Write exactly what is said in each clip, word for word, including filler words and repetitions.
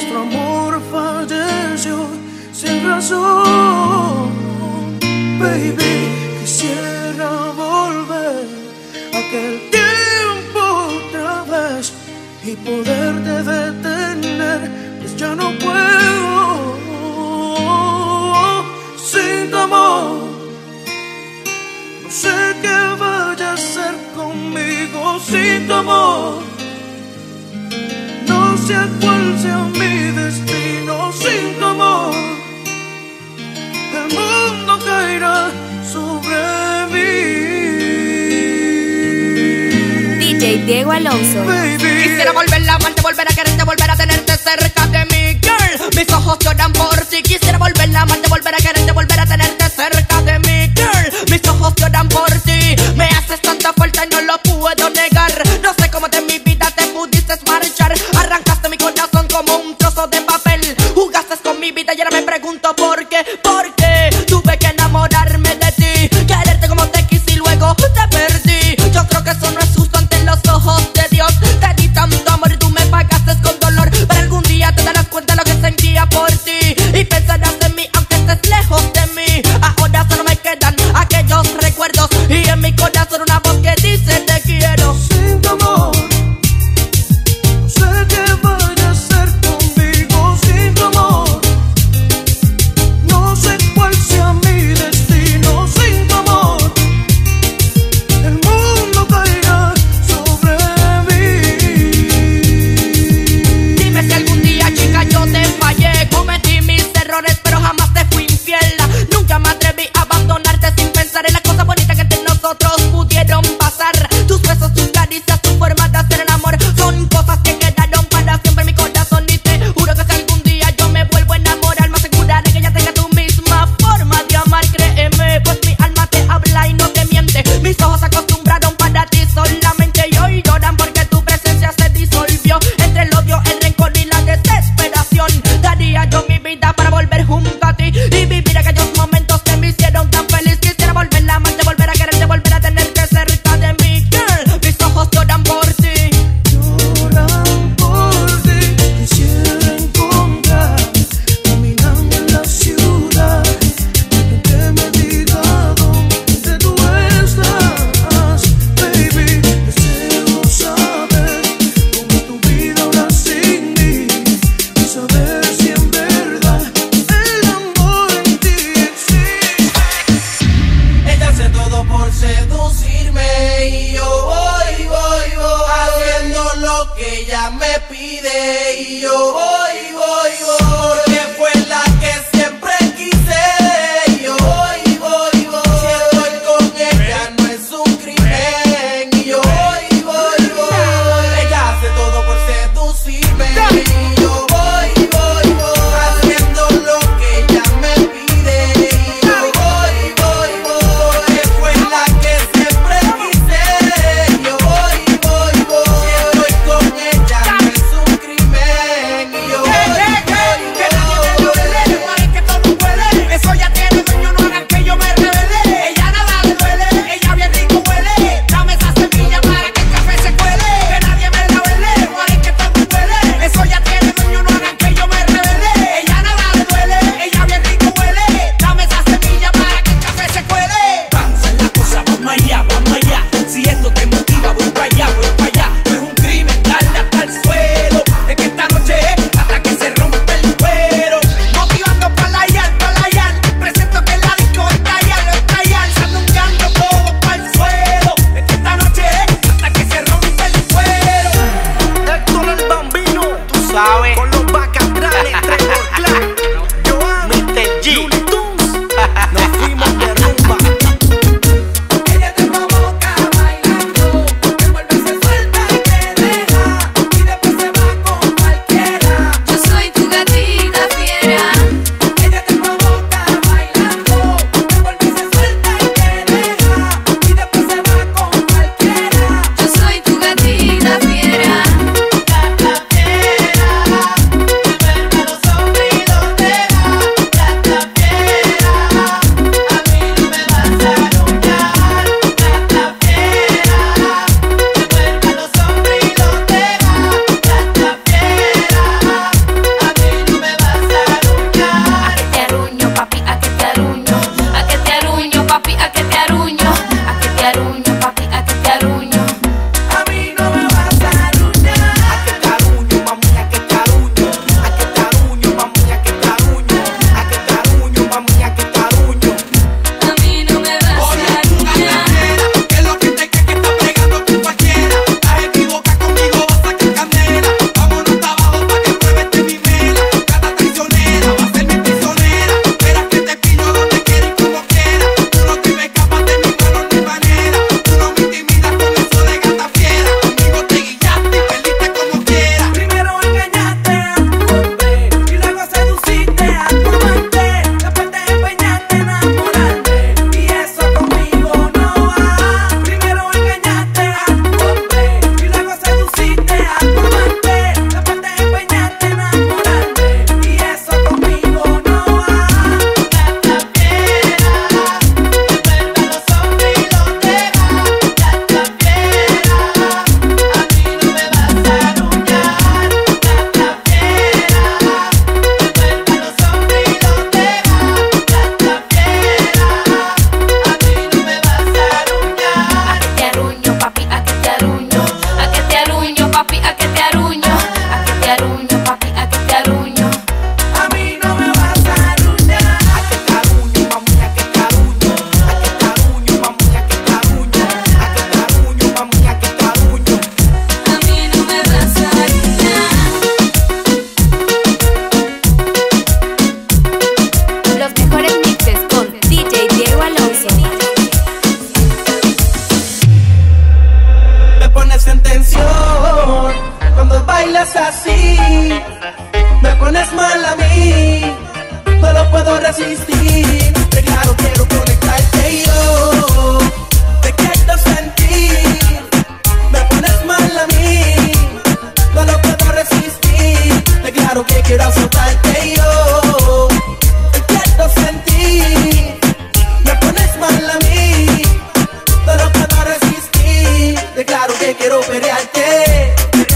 nuestro amor falleció sin razón. Baby, quisiera volver a aquel tiempo otra vez y poderte detener, pues ya no puedo sin tu amor. No sé qué vaya a hacer conmigo sin tu amor. No sé cuál sea mi destino sin tu amor. El mundo caerá sobre mí. D J Diego Alonso. Baby, quisiera volver a amarte, volver a quererte, volver a tenerte cerca de mí, girl. Mis ojos lloran por ti. Quisiera volver a amarte, volver a quererte, volver a tenerte cerca de mí, girl. Mis ojos lloran por ti. Me haces tanta falta y no lo puedo negar. No sé cómo de mi vida te pudiste marchar. Arrancaste mi corazón como un trozo de papel. Jugaste con mi vida y ahora me pregunto por qué. ¿Por qué tuve que enamorarme de ti? Quererte como te quise y luego te perdí. Yo creo que eso no es justo ante los ojos de Dios. Te di tanto amor y tú me pagaste con dolor. Pero algún día te darás cuenta de lo que sentía por ti y pensarás en mí aunque estés lejos de mí. Ahora solo me quedan aquellos recuerdos y en mi corazón una voz que dice te quiero. sin tu amor. No sé qué vaya a hacer conmigo sin tu amor. No sé cuál sea mi destino sin tu amor. El mundo caerá sobre mí. Dime si algún día, chica, yo te fallé. Cometí mis errores, pero jamás te fui infiel. Nunca me atreví a abandonarte sin pensar en las cosas bonitas que entre nosotros pudieron pasar. Tus besos, tus caricias, tu forma de hacer el amor son cosas que quedaron para siempre en mi corazón. Y te juro que si algún día yo me vuelvo a enamorar, me aseguraré que ella tenga tu misma forma de amar. Créeme, pues mi alma te habla y no te miente. Mis ojos se acostumbraron para ti solamente y hoy lloran porque tu presencia se disolvió entre el odio, el rencor y la desesperación. Daría yo mi vida para volver junto a ti y vivir aquellos momentos que me hicieron tan feliz. Quisiera volver a amarte, volver a quererte, volver a tenerte cerca de mí, girl. Mis ojos lloran por ti. Lloran por ti. Quisiera encontrar caminando en la ciudad alguien que me diga dónde tú estás. Baby, deseo saber cómo es tu vida ahora sin mí y saber si en verdad el amor en ti existe. Ella hace todo por seducirme y yo voy, voy, voy haciendo lo que ella me pide y yo voy, voy, voy porque fue la que siempre quise y yo voy, voy, voy si estoy con ella no es un crimen y yo voy, voy, voy ella hace todo por seducirme y yo voy, voy, voy haciendo lo que ella me pide y yo voy, voy, voy porque fue la que siempre quise y yo voy, voy, voy si estoy con ella no es un crimen y así, me pones mal a mí, no lo puedo resistir. De claro quiero conectarte y yo te quiero sentir. Me pones mal a mí, no lo puedo resistir. De claro que quiero azotarte y yo te quiero sentir. Me pones mal a mí, no lo puedo resistir. De claro que quiero pelearte.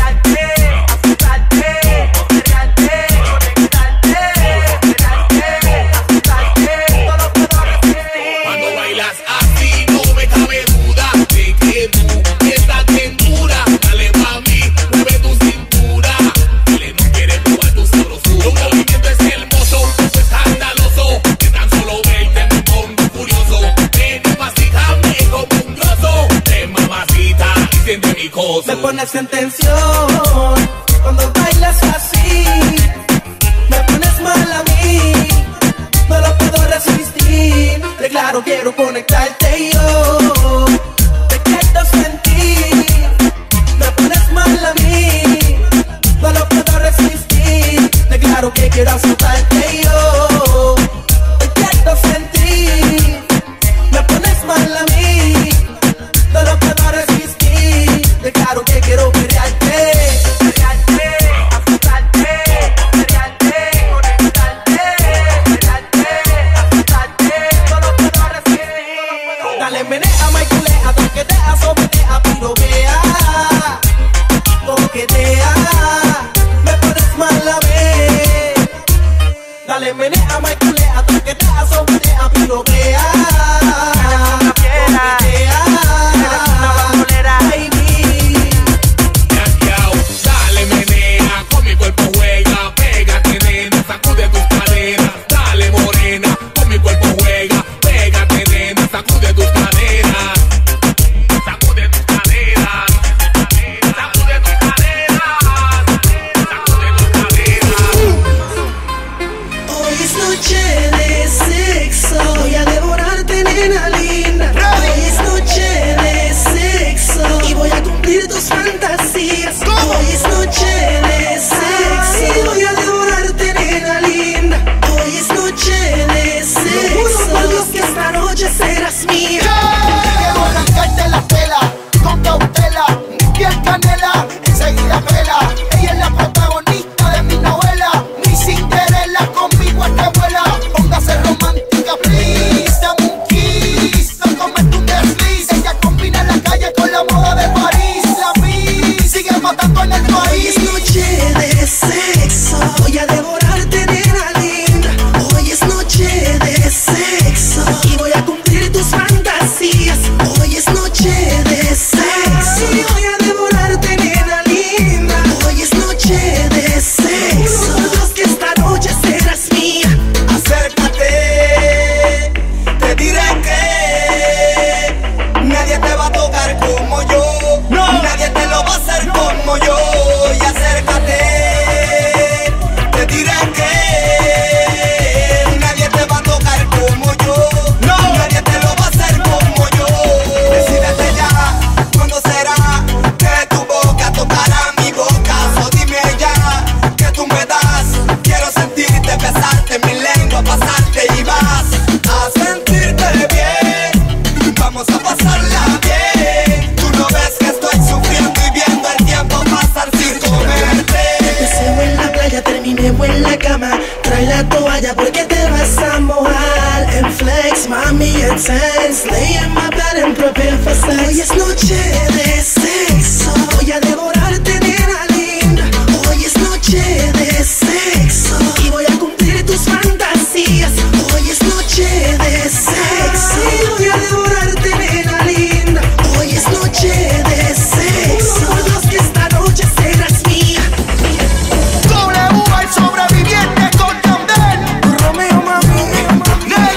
Me pones en tensión cuando bailas así, me pones mal a mí, no lo puedo resistir. De claro quiero conectarte y yo te quiero sentir. Me pones mal a mí, no lo puedo resistir. De claro que quiero azotarte y yo te quiero sentir. Me pones mal a mí, no lo puedo resistir. De claro que quiero pelearte, pelearte, azotarte, pelearte, conectarte, pelearte, azotarte, no lo puedo resistir. Dale, menea, maiculea, toquetea, sometea, pirovea, toquetea, me pones mal a mí. Dale, menea, maiculea, toquetea, sometea, pirovea, toquetea. Lay in my bed and prepare for sex. Hoy es noche de sexo, voy a devorarte, nena linda. Hoy es noche de sexo y voy a cumplir tus fantasías. Hoy es noche de sexo, voy a devorarte, nena linda. Hoy es noche de sexo, por Dios que esta noche serás mía. W el sobreviviente con Yandel, Romeo, mami,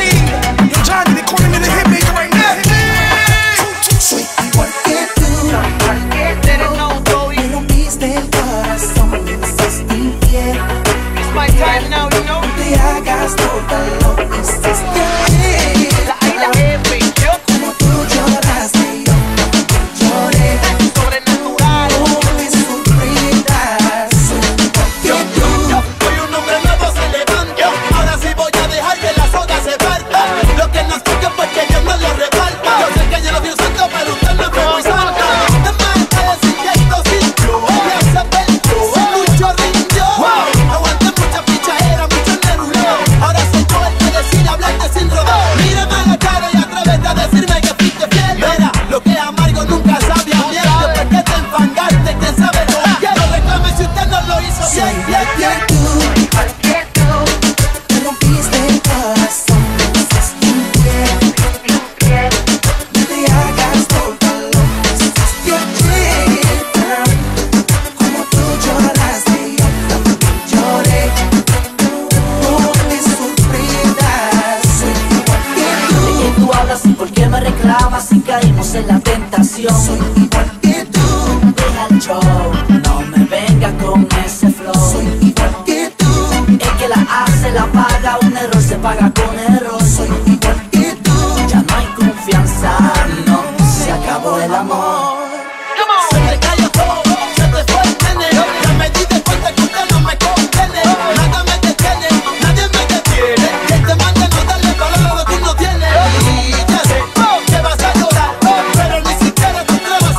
Nelly, Johnny, they calling me the hitmaker right now. soy igual que tú. caemos en la tentación. Soy igual que tú. Deja el show, no me venga con ese flow. Soy igual que tú. El que la hace la paga, un error se paga con error. Soy igual que tú. Ya no hay confianza, no, se acabó el amor. Se te cayó todo, se te fue el nene. Ya me di de cuenta que usted no me contiene. Nada me detiene, nadie me detiene. Que te mande no darle valor a lo que no tiene. Y ya sé que vas a llorar, pero ni siquiera te atrevas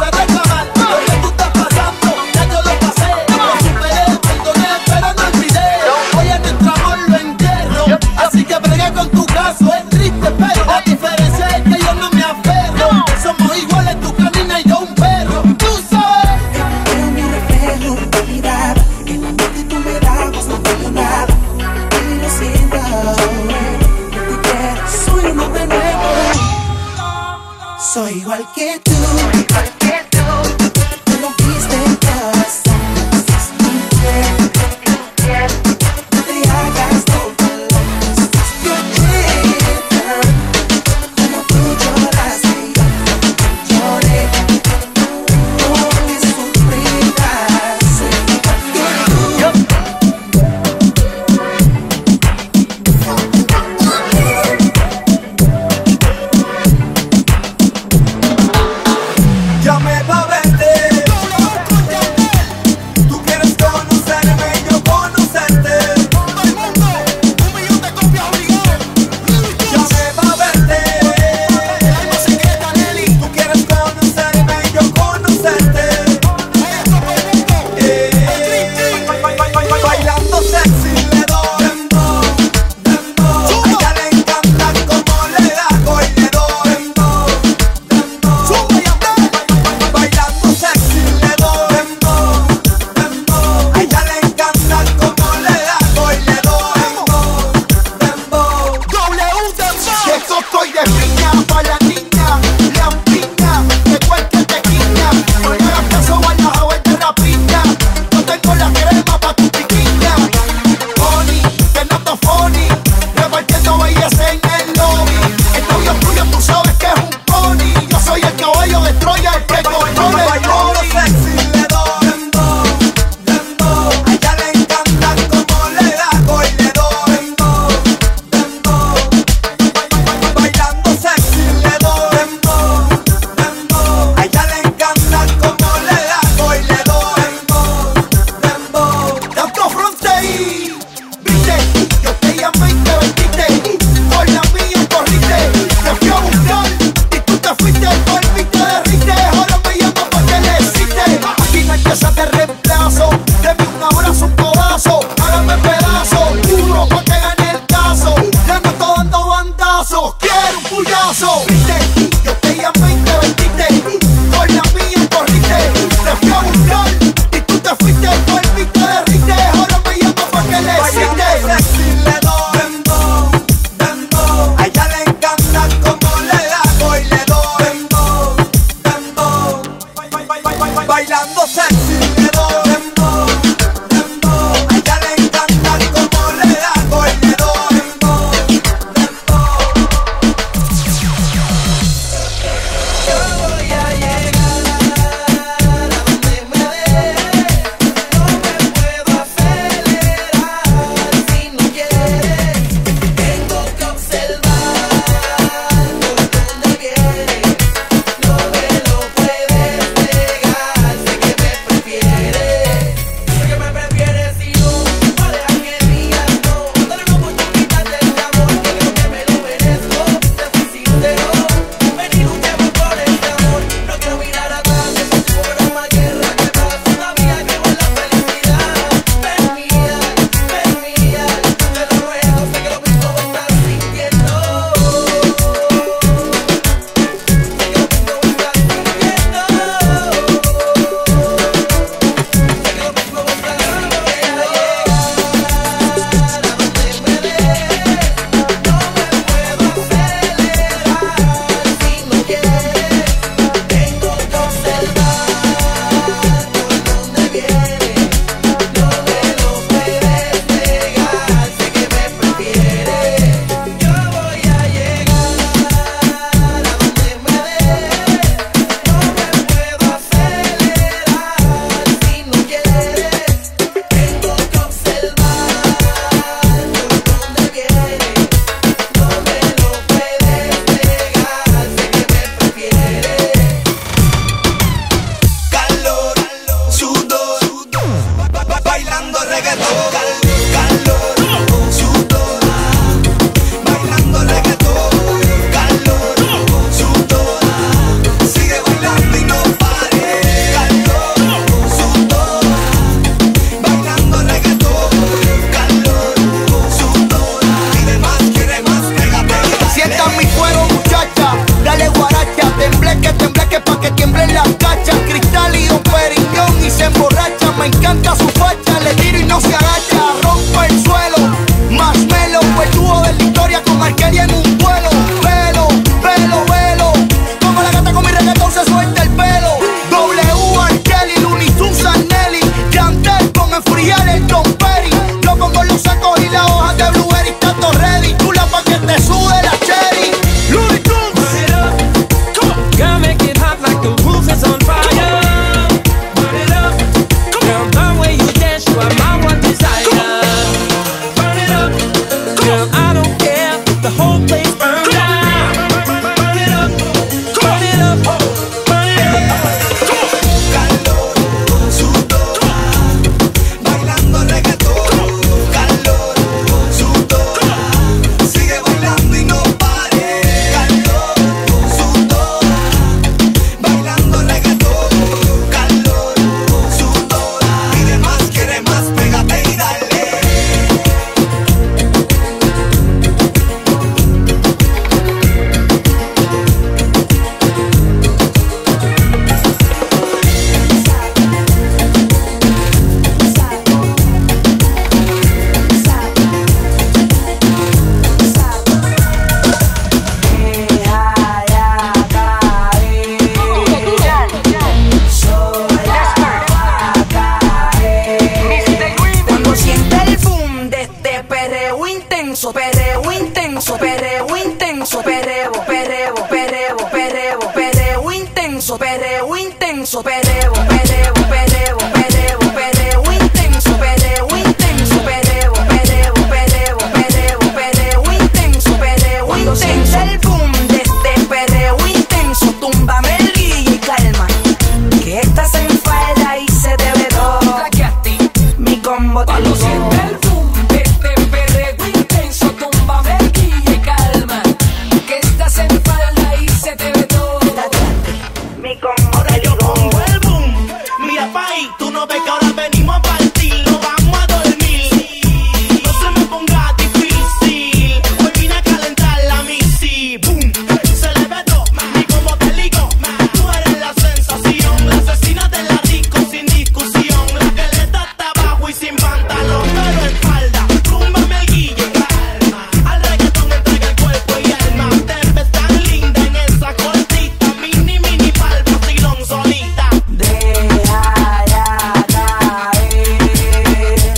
combo te Cuando siente el boom de este perreo intenso, túmbame el guille y calma, que estás en falda y se te ve todo. Mi combo Ahora te yo digo. pongo el boom. Mira, país, tú no ves que ahora venimos a partir, no vamos a dormir. No se me ponga difícil, hoy vine a calentar la misi. Boom, se le ve todo, y como te digo, tú eres la sensación, la asesina de la disco sin discusión, la que le da hasta abajo y sin pantalón, pero en falda. Rúmbame el guille, calma, al reggaetón entrega el cuerpo y alma. Te ves tan linda en esa cortita, mini mini pa'l vacilón solita. Déjala caer,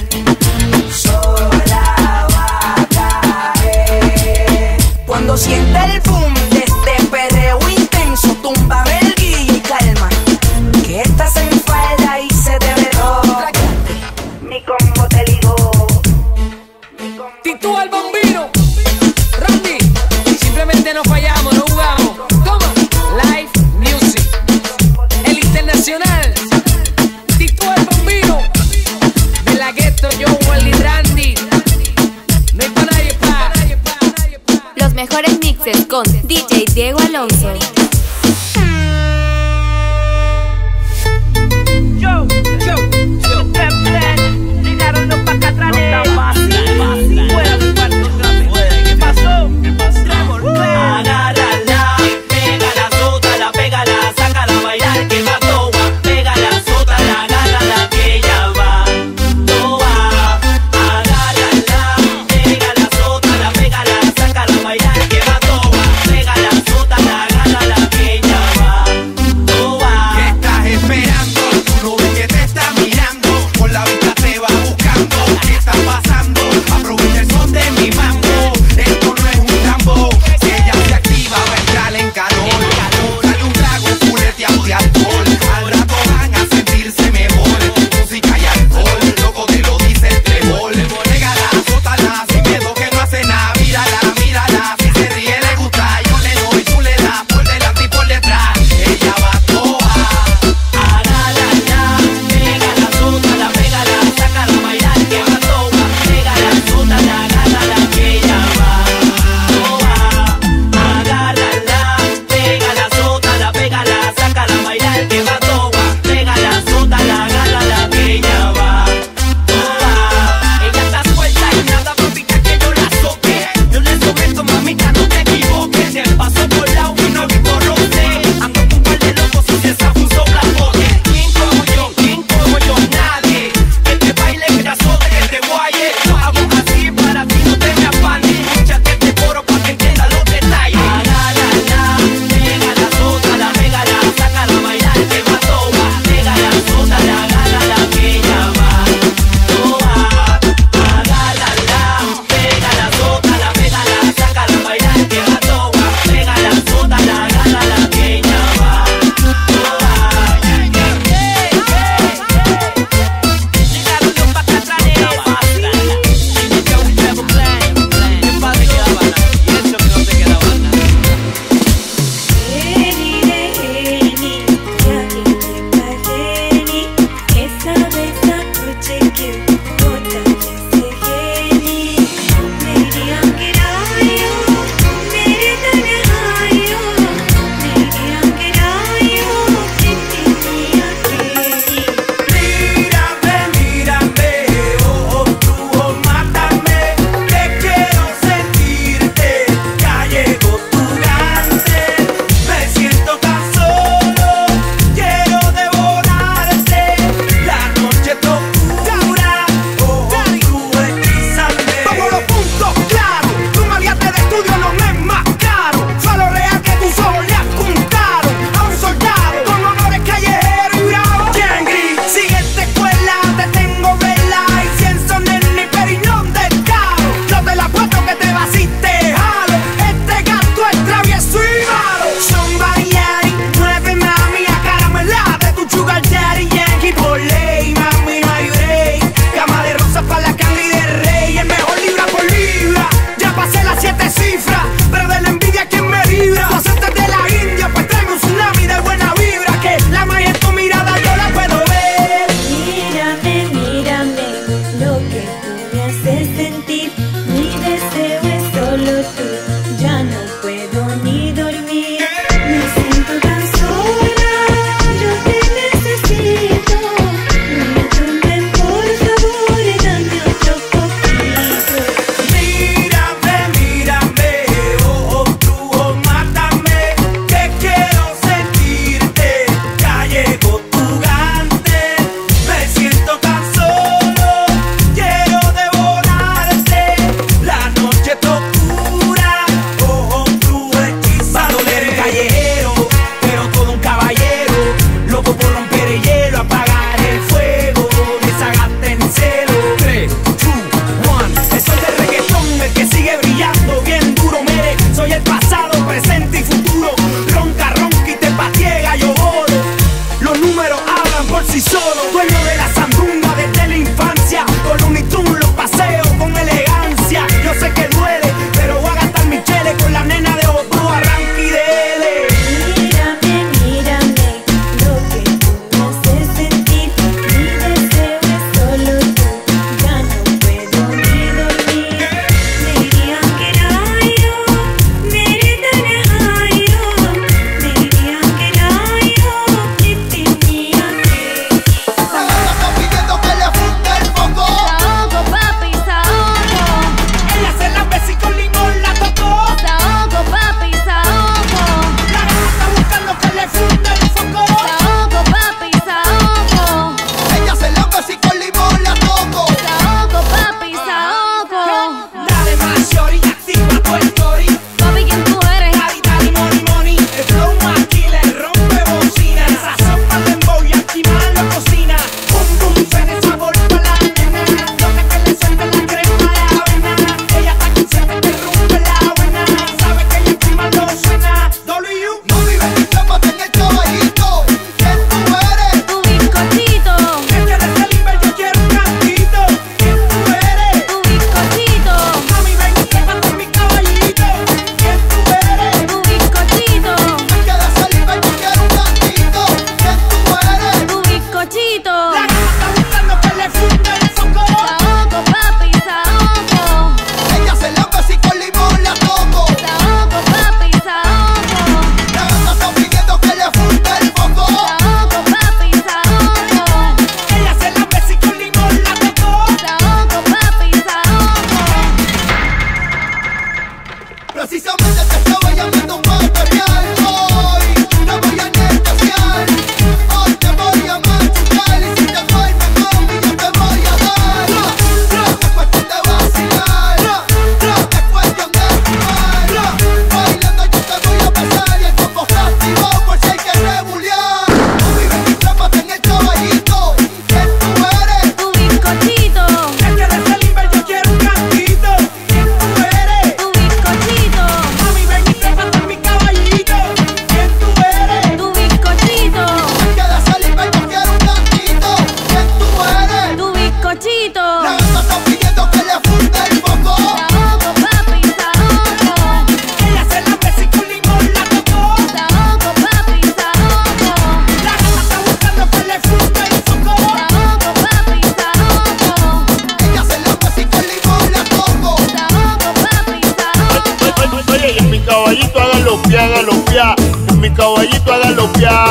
sola va a caer. Cuando siente el boom de este perreo intenso, túmbame el guille y calma, que estás en falda y se te ve todo. Mi combo te digo. Mi combo te Titú al bombino, Randy, simplemente no fallamos, no jugamos. Toma, live music, el internacional. Titú al bombino, de la gueto, yo, Wally, Randy. No hay pa' nadie, pa. Los mejores mixes con D J Diego Alonso. Yo, yo, yo, te plan, llegaron los pacatranes. No tan fácil, fuera mi cuarto grande. ¿Qué pasó? ¿Qué pasó? Agárrala, pégala, sótala, pégala, sácala a bailar que va toa. Pégala, sótala, agárrala que ella va toa. Agárrala, pégala, sótala, pégala, sácala a bailar que va toa. Pégala, sótala, agárrala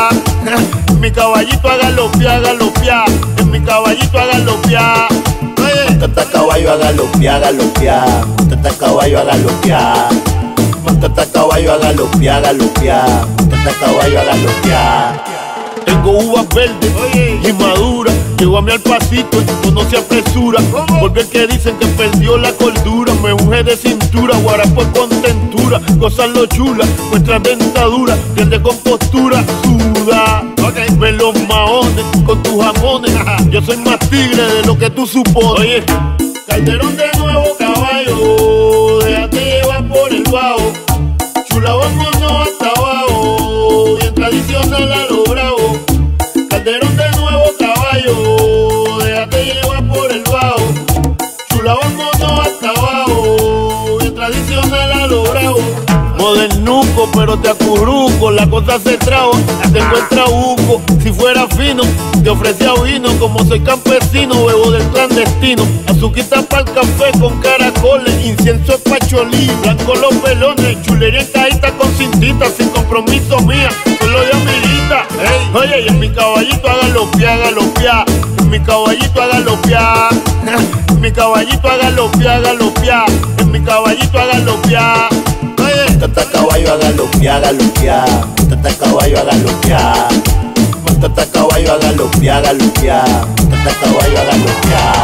Mi caballito a galopear, a galopear. En mi caballito a galopear. Montate a caballo a galopear, a galopear. Montate a caballo a galopear. Montate a caballo a galopear, a galopear. Montate a caballo a galopear. Tengo uvas verdes y maduras. Llego a mí al pasito y no se apresura. Porque el que dicen que perdió la cordura me unge de cintura, guarapo con tentura. Gozan lo chula, nuestra dentadura, piel de compostura, suda. Okay. Ve los maones con tus jamones. Yo soy más tigre de lo que tú supones. Oye, Calderón de nuevo caballo, déjate llevar por el bajo. Chula vámonos hasta abajo, bien tradicional a lo bravo. Calderón de nuevo caballo, déjate llevar por el bajo. Chula vámonos hasta abajo, bien tradicional a lo bravo. Modernuco, pero te acurruco, la cosa se traba, te encuentra buco. Si fuera fino, te ofrecía vino, como soy campesino, bebo del clandestino. Azuquita para el café con caracoles, incienso es pacholí, blanco los pelones, chulería en cajita con cintita, sin compromiso mía, solo de amiguita. Hey, oye, y en mi caballito a galopear, a galopear, en mi caballito a galopear, en mi caballito a galopear, a galopear, en mi caballito a galopear. Montate a caballo a galopear, a galopear. Montate a caballo a galopear. Montate a caballo a galopear, a galopear. Montate a caballo a galopear.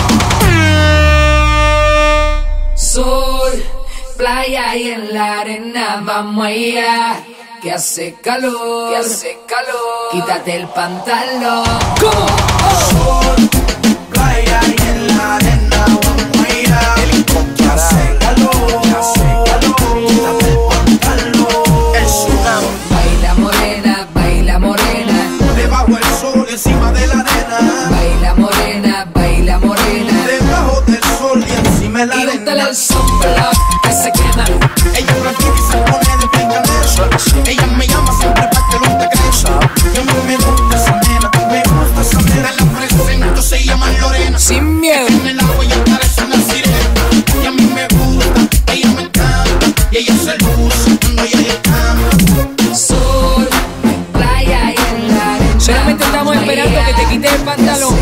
Sol, playa y en la arena vamos allá. Que hace calor, que hace calor. Quítate el pantalón. ¿Cómo? Oh. Sol, playa y en la arena vamos allá. Que hace calor, que hace calor. Quítate el pantalón. El tsunami. Baila morena, baila morena. Debajo el sol, encima de la arena. Baila morena, baila morena. Debajo del sol y encima de la Y arena. úntale el sombra que se quema. Ella practica y se pone de picadera. Ella me llama siempre para que no te creas. Y a mí me gusta esa nena, me gusta esa nena. La presento, se llama Lorena. Sin miedo. En el agua ella parece una sirena. Y a mí me gusta, ella me encanta. Y ella se luce cuando ella le canta. Sol, playa y en la arena. Solamente estamos esperando que te quites el pantalón.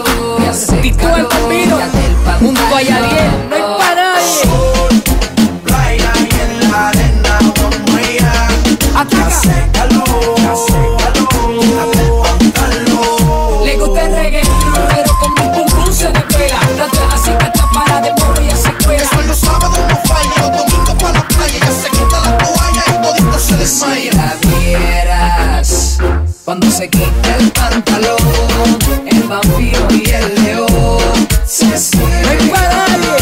Tito el Bambino, junto a Yadiel, no hay para nadie. Sol, playa y en la arena vamos allá. Ataca. Hace calor, hace calor. Quítate el pantalón. Le gusta el reggaetón, pero con mi pum pum se desvela. No te así que está para de morro y se cuela. Son los sábados no falla, los domingos para la playa. Ella se quita la toalla y todito se Si desmaya. la vieras cuando se quita el pantalón, el vampiro y el león se No hay cierran. para nadie.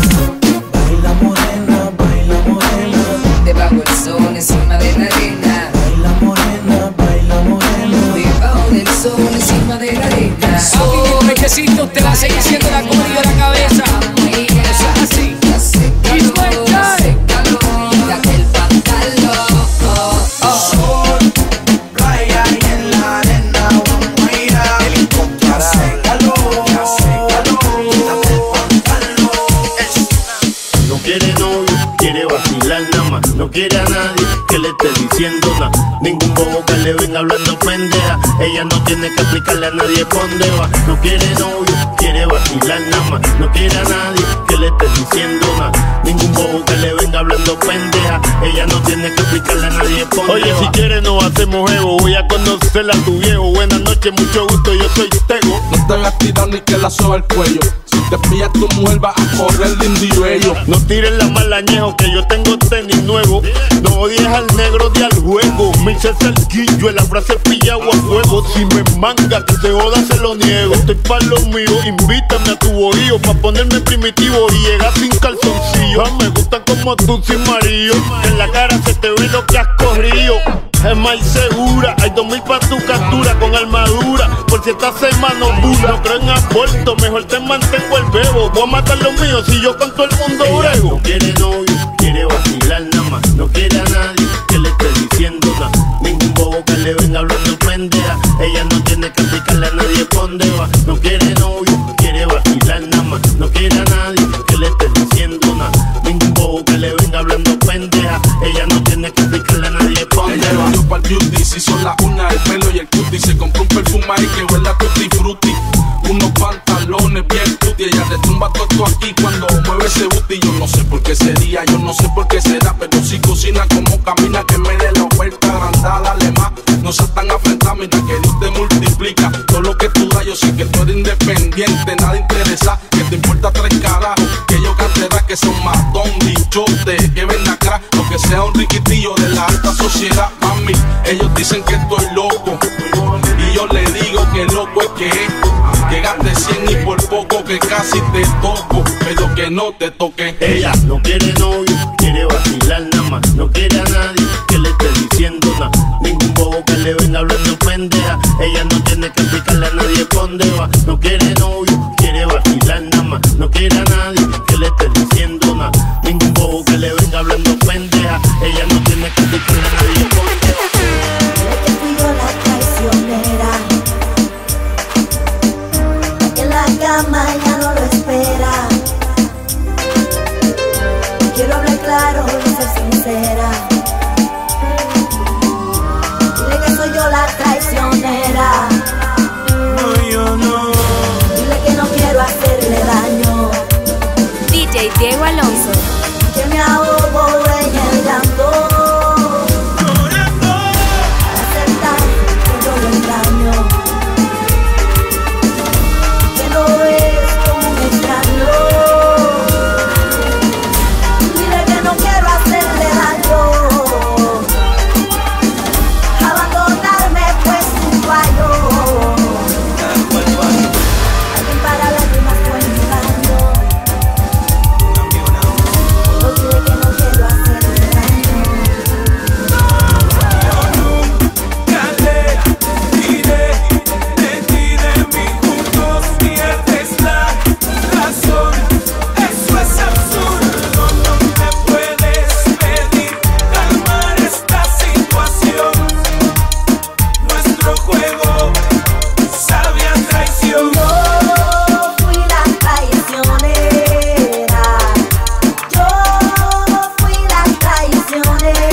Baila morena, baila morena. Debajo del sol, encima de la arena. Baila morena, baila morena. Debajo del sol, encima de la arena. Papi, mi pechecito, te va a seguir siendo la comida de la cabeza. Eso es así. Hace calor, hace calor. Quítate el pantalón. Oh, oh. Sol, playa y en la arena vamos allá. Que hace calor, que hace calor. Quítate el pantalón. No quiere novio, quiere vacilar nada más. No quiere a nadie que le esté diciendo nada. Ningún bobo que le venga hablando pendeja. Ella no tiene que explicarle a nadie por dónde va. No quiere novio, quiere vacilar nada más. No quiere a nadie que le esté diciendo nada. Ningún bobo que le venga hablando pendeja. Ella no tiene que explicarle a nadie por dónde Oye, va. Si quieres no hacemos ego. Voy a conocerla a tu viejo. Buenas noches, mucho gusto, yo soy Tego. No te hagas tirar ni que la soba el cuello. Si te pillas tu mujer va a correr de indillo. No tires la malañejo que yo tengo tenis nuevo. No odies al negro de al juego. Me hice cerquillo en la frase pillado a fuego. Si me manga que se joda se lo niego. Estoy pa' lo mío, invítame a tu bohío pa' ponerme primitivo y llegar sin calzoncillo. Ah, me gustan como tú sin marido. En la cara se te ve lo que has corrido. Es más segura, hay dos mil pa' tu captura con armadura. Por si esta semana dura. No creo en aborto, mejor te mantengo el bebo. Voy a matar los míos si yo con todo el mundo brego. No quiere novio, quiere vacilar nada más. No quiere a nadie que le esté diciendo nada. Ningún bobo que le venga hablando pendeja. Ella no tiene que explicarle a nadie por dónde va. No quiere novio, quiere vacilar nada más. No quiere a nadie que le esté diciendo nada. Ningún bobo que le venga hablando pendeja. Ella no tiene que explicarle a nadie por dónde va. Yo para el beauty, si son las una del tumba todo esto aquí cuando mueve ese booty. Yo no sé por qué sería, yo no sé por qué será, pero si cocina como camina, que me dé la oferta agrandada, dale más. No seas tan afrentada, mira que Dios te multiplica todo lo que tú das. Yo sé que tú eres independiente, nada interesa, que te importa tres carajos, que yo cartera que son matón, dichote, que ven la crack, o que sea un riquitillo de la alta sociedad. Mami, ellos dicen que estoy loco, y yo le digo que loco es que es. Que gaste cien y por poco que casi te toco, pero que no te toque. Ella no quiere novio, quiere vacilar nada más. No quiere a nadie que le esté diciendo nada. Ningún bobo que le venga hablando pendeja. Ella no tiene que explicarle a nadie dónde va. No quiere novio, quiere vacilar nada más. No quiere a nadie que le esté diciendo nada. Ningún bobo que le venga hablando pendeja. Ella no tiene que explicarle a nadie dónde va. Te pido la traicionera. La cama ya no lo espera. Quiero hablar claro y ser sincera. Dile que soy yo la traicionera. No, yo no. Dile que no quiero hacerle daño. D J Diego Alonso. Que me ahogo en el llanto. Llorando. Aceptar que yo lo engaño. No es como un extraño. Dile que no quiero hacerle daño. Abandonarme pues un fallo. Alguien para lágrimas fue mi daño. No dile que no quiero hacerle daño. Yo nunca le diré de ti, de mí juntos. Pierdes la razón, eso es absurdo. No me puedes pedir calmar esta situación. Nuestro juego sabe a traición. Yo fui la traicionera. Yo fui la traicionera.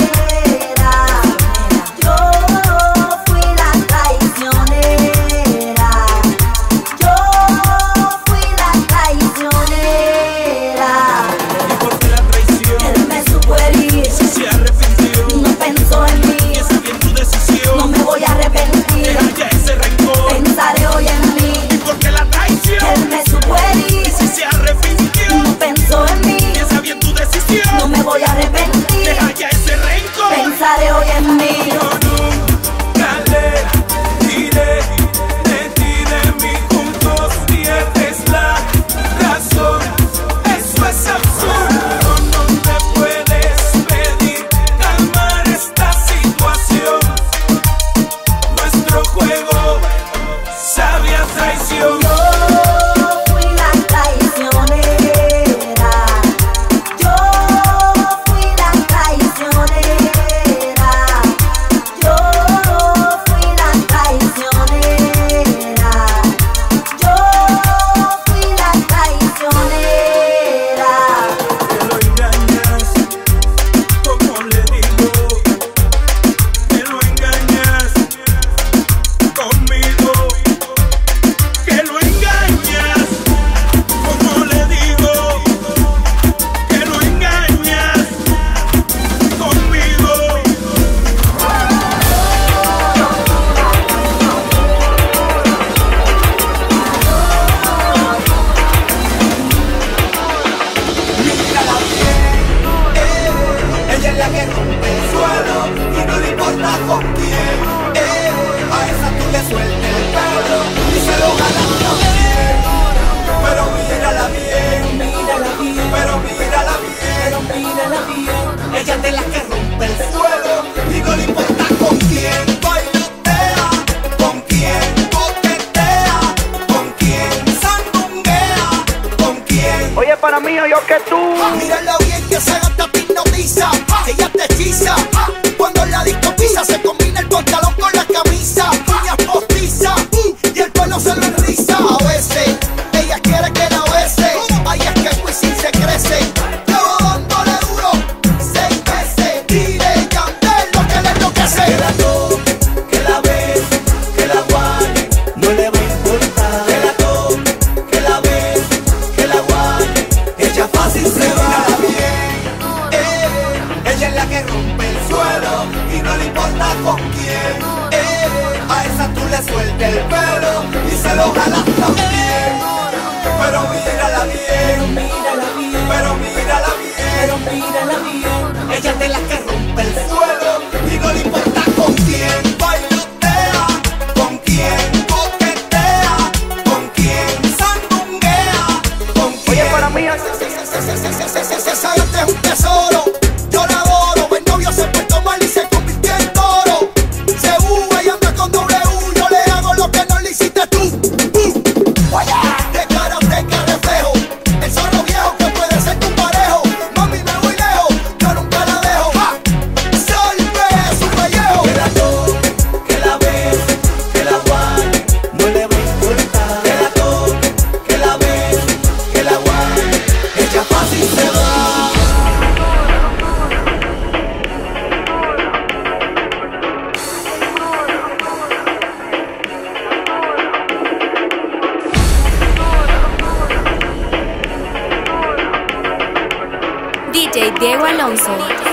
Yo fui la traicionera. Yo fui la traicionera. ¿Y por qué la traición? Él me supo herir, Si se arrepintió, no pensó en mí. y esa bien tu decisión. No me voy a arrepentir. Deja ya ese rencor. Pensaré hoy en mí. ¿Y por qué la traición? Él me supo herir, Si se arrepintió, no pensó en mí. y esa bien tu decisión. No me voy a arrepentir. Deja ya ese rencor. Pensaré hoy en mí. Yo nunca le diré de ti, de mí juntos pierdes la razón. Eso es absurdo. No te puedes pedir calmar esta situación. Nuestro juego sabe a traición. Yo fui la traicionera. Yo fui la traicionera. Yo fui la traicionera. Yo fui la traicionera. Que lo engañas, como le digo. Que lo engañas conmigo. Que lo engañas, como le digo. Que lo engañas conmigo. Mírala bien, eh, ella es la que rompe el suelo y no le importa con quién, eh, a esa tú le sueltas el pelo y se lo ganas también. Pero mírala bien, mírala bien, pero mírala bien, pero mírala bien. Ella es de la que rompe el suelo y no le importa con quién bailotea, con quién coquetea, con quién sandunguea, con quién. Oye, para mí, yo que tú. Mírala bien que se gasta hipnotiza, ella te hechiza. Cuando la disco pisa se combina el pantalón con la camisa. Uñas postiza y el pelo se lo enriza. A veces ella quiere que la bese. Ahí es que el Wisin se crece. Llevo dándole duro seis veces. Tire Yandel lo que le enloquece. Que la toque, que la ve, que la guane, no le va a importar. Que la toque, que la ve, que la guane. importa con quién, eh, a esa tú le sueltas el pelo y se lo jalas también. Pero mírala bien, mírala bien, pero mírala bien, pero mírala bien. Ella es de las que rompe el suelo y no le importa con quién bailotea, con quién coquetea, con quién sandunguea, con quién. Oye, para mí esa gente es un tesoro. Yo la adoro, el novio se portó mal y se convirtió en toro. Se uva y anda con W, yo le hago lo que no le hiciste tú. Uh. Oye, de cara de cara reflejo, el zorro viejo que puede ser tu parejo. Mami, me voy lejos, yo nunca la dejo. ¡Ja! Salve su pellejo. Que la toque, que la bese, que la guarde, no le va a importar. Que la toque, que la bese, que la guarde, ella fácil se va. D J Diego Alonso.